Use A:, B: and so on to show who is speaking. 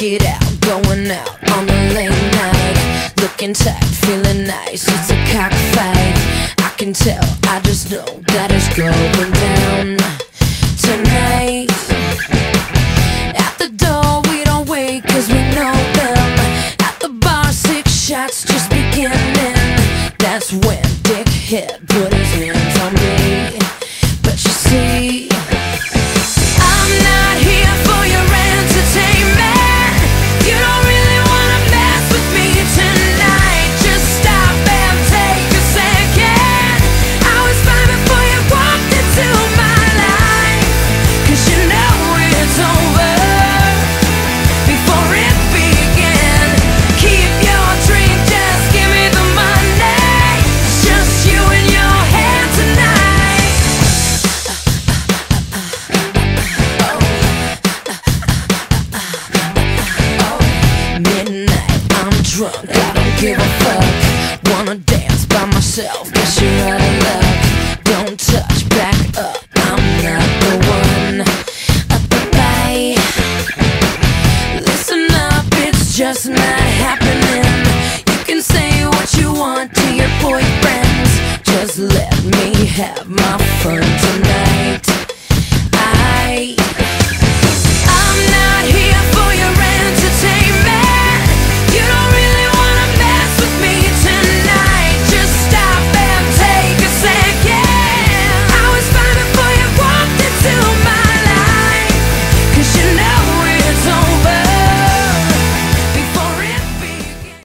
A: it out, going out on the late night, looking tight, feeling nice. It's a cockfight, I can tell, I just know that it's going down tonight. At the door we don't wait, cause we know them. At the bar, 6 shots just beginning. That's when Dickhead put his hands on me. But you see, I'm not here for your entertainment. You don't really wanna mess with me tonight. Just stop and take a second. I was fine before you walked into my life, cause you know it's over before it began. Keep your drink, just give me the money. It's just you and your head tonight. Midnight, I'm drunk, I don't give a fuck. Wanna dance by myself, guess you're out of luck. Don't touch, back up, I'm not the one. Up the bay, listen up, it's just night.